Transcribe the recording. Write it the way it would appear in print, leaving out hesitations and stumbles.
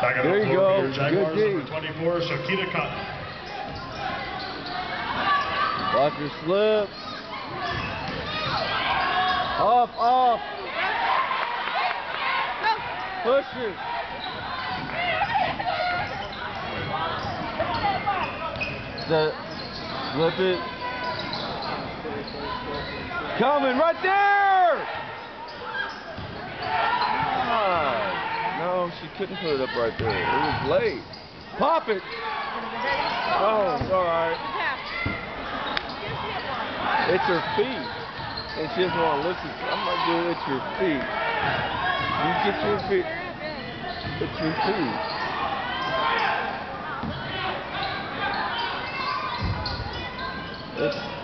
Back on There the you floor go. for your Jaguars, Good D. number 24, Shakita Cotton. Watch her slip. Off. Push it. Flip it. Coming right there. No, she couldn't put it up right there. It was late. Pop it. Oh, it's all right. It's her feet. And she doesn't want to listen. I'm like, dude, it's your feet. You get your feet. It's your feet.